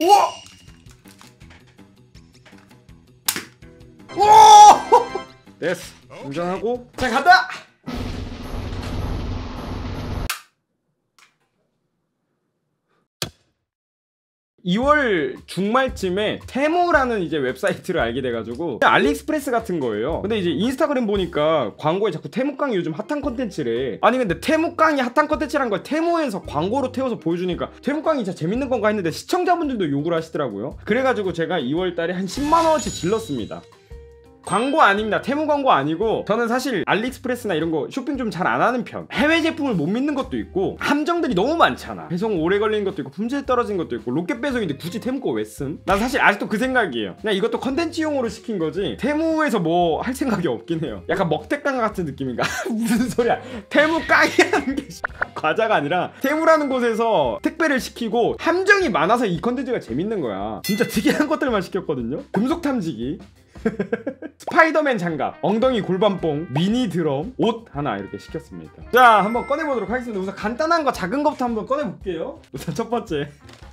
우와! 오! 됐어. 충전하고 자 간다! 2월 중말쯤에 테무라는 이제 웹사이트를 알게 돼가지고 알리익스프레스 같은 거예요. 근데 이제 인스타그램 보니까 광고에 자꾸 테무깡이 요즘 핫한 컨텐츠래. 아니 근데 테무깡이 핫한 컨텐츠란 걸 테무에서 광고로 태워서 보여주니까 테무깡이 진짜 재밌는 건가 했는데 시청자분들도 욕을 하시더라고요. 그래가지고 제가 2월달에 한 10만원어치 질렀습니다. 광고 아닙니다. 테무 광고 아니고 저는 사실 알리익스프레스나 이런 거 쇼핑 좀 잘 안 하는 편. 해외 제품을 못 믿는 것도 있고 함정들이 너무 많잖아. 배송 오래 걸리는 것도 있고 품질 떨어진 것도 있고 로켓 배송인데 굳이 테무 거 왜 쓴? 난 사실 아직도 그 생각이에요. 그냥 이것도 컨텐츠용으로 시킨 거지 테무에서 뭐 할 생각이 없긴 해요. 약간 먹태깡 같은 느낌인가? 무슨 소리야. 테무 깡이라는 게 과자가 아니라 테무라는 곳에서 택배를 시키고 함정이 많아서 이 컨텐츠가 재밌는 거야. 진짜 특이한 것들만 시켰거든요. 금속 탐지기, 스파이더맨 장갑, 엉덩이 골반뽕, 미니 드럼, 옷 하나 이렇게 시켰습니다. 자, 한번 꺼내보도록 하겠습니다. 우선 간단한 거 작은 거부터 한번 꺼내볼게요. 우선 첫 번째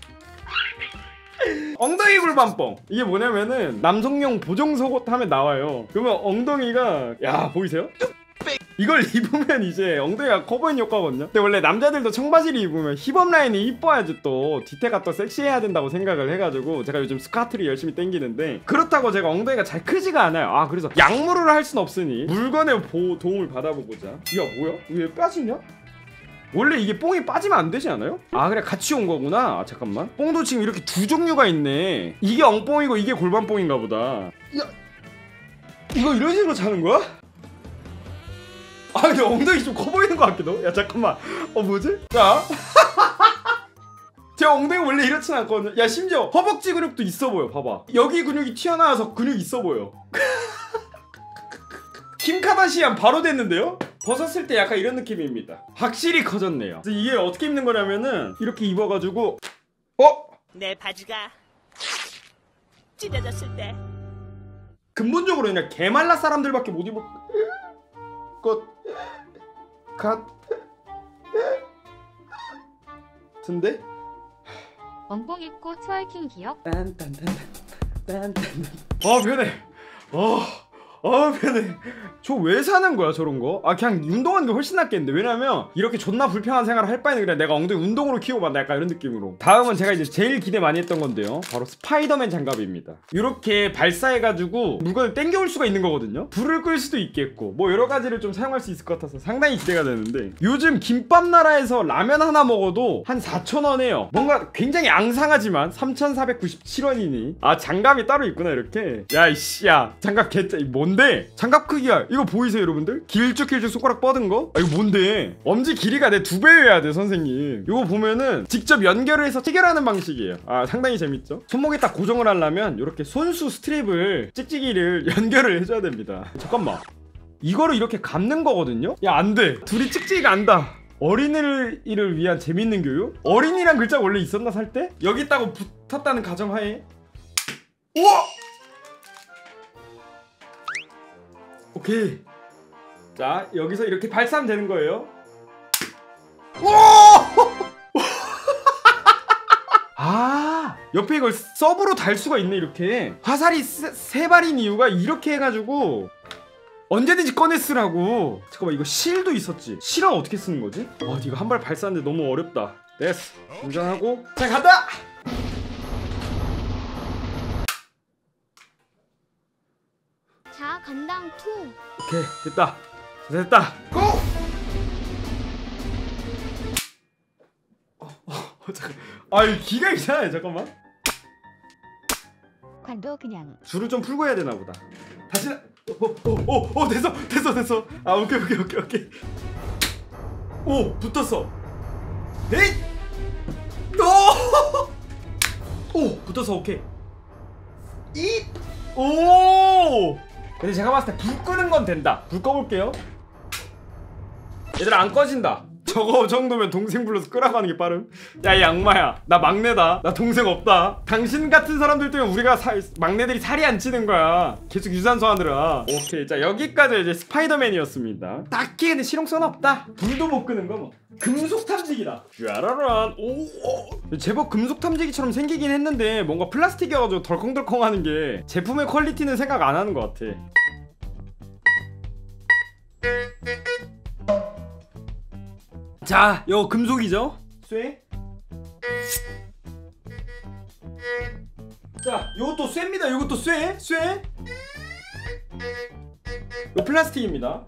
엉덩이 골반뽕. 이게 뭐냐면은 남성용 보정 속옷 하면 나와요. 그러면 엉덩이가 야 보이세요? 이걸 입으면 이제 엉덩이가 커 보이는 효과거든요. 근데 원래 남자들도 청바지를 입으면 힙업 라인이 이뻐야지 또 디테가 또 섹시해야 된다고 생각을 해가지고 제가 요즘 스카트를 열심히 당기는데 그렇다고 제가 엉덩이가 잘 크지가 않아요. 아 그래서 약물을 할 순 없으니 물건의 도움을 받아보고자. 야 뭐야? 왜 빠지냐? 원래 이게 뽕이 빠지면 안 되지 않아요? 아 그래 같이 온 거구나. 아, 잠깐만. 뽕도 지금 이렇게 두 종류가 있네. 이게 엉뽕이고 이게 골반뽕인가 보다. 야 이거 이런 식으로 자는 거야? 아 근데 엉덩이 좀 커 보이는 것 같기도. 야 잠깐만. 뭐지? 자 제 엉덩이 원래 이렇진 않거든요. 야 심지어 허벅지 근육도 있어 보여. 봐봐. 여기 근육이 튀어나와서 근육이 있어 보여. 킴 카다시안 바로 됐는데요? 벗었을 때 약간 이런 느낌입니다. 확실히 커졌네요. 그래서 이게 어떻게 입는 거냐면은 이렇게 입어가지고 내 바지가 찢어졌을 때 근본적으로 그냥 개말라 사람들밖에 못 입을 같은데? 엉뽕 입고 트월킹 기억? 변해. 변해. 저 왜 사는 거야 저런 거? 아 그냥 운동하는 게 훨씬 낫겠는데. 왜냐면 이렇게 존나 불편한 생활을 할 바에는 그냥 내가 엉덩이 운동으로 키워봤다 약간 이런 느낌으로. 다음은 제가 이제 제일 기대 많이 했던 건데요, 바로 스파이더맨 장갑입니다. 이렇게 발사해가지고 물건을 땡겨올 수가 있는 거거든요. 불을 끌 수도 있겠고 뭐 여러 가지를 좀 사용할 수 있을 것 같아서 상당히 기대가 되는데, 요즘 김밥나라에서 라면 하나 먹어도 한 4,000원 해요. 뭔가 굉장히 앙상하지만 3,497원이니 아 장갑이 따로 있구나. 이렇게 야이씨 야 장갑 개짜. 뭔데? 장갑 크기야 이거 보이세요 여러분들? 길쭉길쭉 손가락 뻗은 거? 아 이거 뭔데? 엄지 길이가 내 2배여야 돼 선생님. 이거 보면은 직접 연결을 해서 체결하는 방식이에요. 아 상당히 재밌죠? 손목에 딱 고정을 하려면 이렇게 손수 스트랩을 찍찍이를 연결을 해줘야 됩니다. 잠깐만, 이거를 이렇게 감는 거거든요? 야 안돼, 둘이 찍찍이가 안다. 어린이를 위한 재밌는 교육? 어린이란 글자가 원래 있었나 살 때? 여기 있다고 붙었다는 가정하에 우와! 오케이. 자 여기서 이렇게 발사하면 되는 거예요. 아 옆에 이걸 서브로 달 수가 있네. 이렇게 화살이 세 발인 이유가 이렇게 해가지고 언제든지 꺼내 쓰라고. 잠깐만 이거 실도 있었지. 실은 어떻게 쓰는 거지? 이거 한 발 발사하는데 너무 어렵다. 됐어. 운전하고 자 간다. 자 간당 투. 오케이 됐다. 됐다. 고! 잠깐. 이 기가 있잖아요. 잠깐만. 관도 그냥 줄을 좀 풀고 해야 되나 보다. 다시. 됐어. 아 오케이. 오 붙었어. 에잇. 오 붙었어. 오케이. 오. 근데 제가 봤을 때 불 끄는 건 된다. 불 꺼볼게요. 얘들아 안 꺼진다. 저거 정도면 동생 불러서 끌어가는 게 빠름. 야 이 악마야, 나 막내다. 나 동생 없다. 당신 같은 사람들 때문에 우리가 막내들이 살이 안 찌는 거야. 계속 유산소 하느라. 오케이, 자 여기까지 이제 스파이더맨이었습니다. 딱히 근데 실용성은 없다. 불도 못 끄는 거 뭐. 금속 탐지기다. 슈아라란. 오, 제법 금속 탐지기처럼 생기긴 했는데 뭔가 플라스틱이어가지고 덜컹덜컹하는 게 제품의 퀄리티는 생각 안 하는 것 같아. 자, 요 금속이죠? 쇠. 자, 요것도 쇠입니다. 요것도 쇠. 요 플라스틱입니다.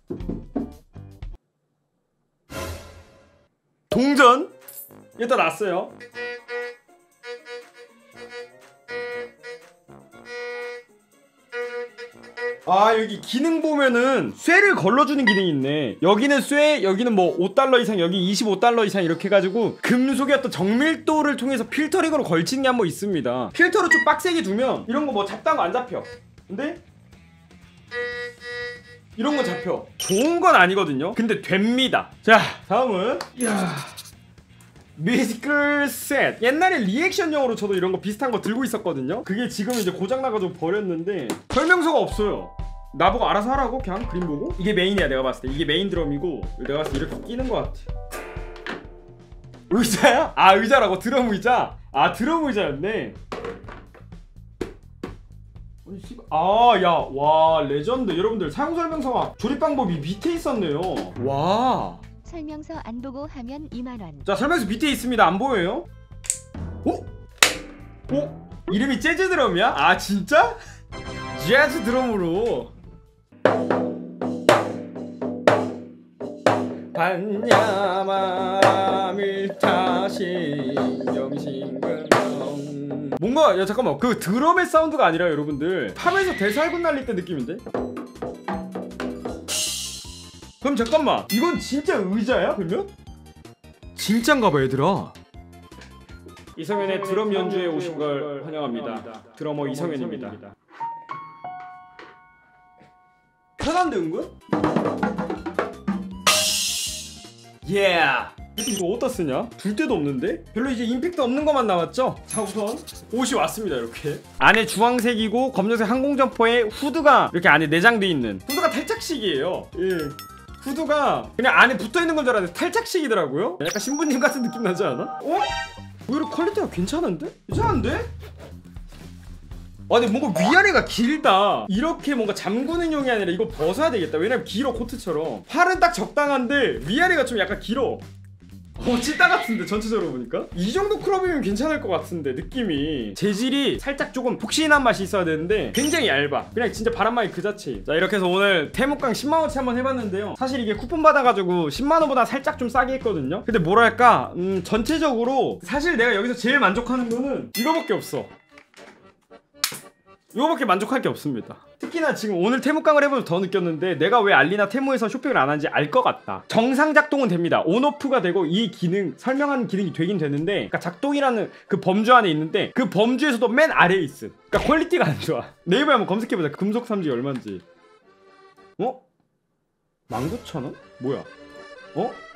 동전. 일단 놨어요. 아, 여기 기능 보면은 쇠를 걸러주는 기능이 있네. 여기는 쇠, 여기는 뭐 5달러 이상, 여기 25달러 이상 이렇게 해가지고 금속의 어떤 정밀도를 통해서 필터링으로 걸치는 게 한 번 있습니다. 필터를 좀 빡세게 두면 이런 거 뭐 잡다한 거 안 잡혀. 근데 이런 거 잡혀. 좋은 건 아니거든요. 근데 됩니다. 자, 다음은 이야, 뮤지컬 셋. 옛날에 리액션용으로 저도 이런 거 비슷한 거 들고 있었거든요. 그게 지금 이제 고장나가지고 버렸는데 설명서가 없어요. 나보고 알아서 하라고? 그냥 그림 보고? 이게 메인이야. 내가 봤을 때 이게 메인 드럼이고, 내가 봤을 때 이렇게 끼는 거 같아. 의자야? 아, 의자라고. 드럼 의자? 아, 드럼 의자였네. 아, 야, 와, 레전드. 여러분들 사용 설명서가 조립 방법이 밑에 있었네요. 와, 설명서 안 보고 하면 2만원. 자, 설명서 밑에 있습니다. 안 보여요? 오? 오? 이름이 재즈 드럼이야? 아, 진짜? 재즈 드럼으로. 반야마 밀타시 영신근영. 뭔가, 야 잠깐만, 그 드럼의 사운드가 아니라 여러분들 팝에서 대살군 날릴 때 느낌인데? 그럼 잠깐만, 이건 진짜 의자야 그러면? 진짠가봐 얘들아. 이성현의 드럼 연주에 오신 걸 환영합니다. 드러머 이성현입니다. 편한데 은근? 예. 이거 어디다 쓰냐? 둘 데도 없는데? 별로 이제 임팩트 없는 것만 남았죠? 자, 우선 옷이 왔습니다. 이렇게 안에 주황색이고 검정색 항공 점퍼에 후드가 이렇게 안에 내장돼 있는, 후드가 탈착식이에요. 예. 후드가 그냥 안에 붙어있는 건 줄 알았는데 탈착식이더라고요. 약간 신부님 같은 느낌 나지 않아? 어? 오히려 퀄리티가 괜찮은데? 괜찮은데? 아, 근데 뭔가 위아래가 길다. 이렇게 뭔가 잠그는 용이 아니라 이거 벗어야 되겠다. 왜냐면 길어, 코트처럼. 팔은 딱 적당한데 위아래가 좀 약간 길어. 찐따 같은데 전체적으로 보니까? 이 정도 크롭이면 괜찮을 것 같은데 느낌이. 재질이 살짝 조금 푹신한 맛이 있어야 되는데 굉장히 얇아. 그냥 진짜 바람막이 그 자체. 자, 이렇게 해서 오늘 태무깡 10만원치 한번 해봤는데요. 사실 이게 쿠폰 받아가지고 10만원보다 살짝 좀 싸게 했거든요. 근데 뭐랄까, 전체적으로 사실 내가 여기서 제일 만족하는 거는 이거밖에 없어. 이거밖에 만족할 게 없습니다. 특히나 지금 오늘 테무깡을 해보면서 더 느꼈는데, 내가 왜 알리나 테무에서 쇼핑을 안 하는지 알 것 같다. 정상 작동은 됩니다. 온오프가 되고 이 기능, 설명하는 기능이 되긴 되는데, 그러니까 작동이라는 그 범주 안에 있는데 그 범주에서도 맨 아래에 있음. 그러니까 퀄리티가 안 좋아. 네이버에 한번 검색해보자. 금속 탐지 얼마인지. 어? 19,000원? 뭐야? 어?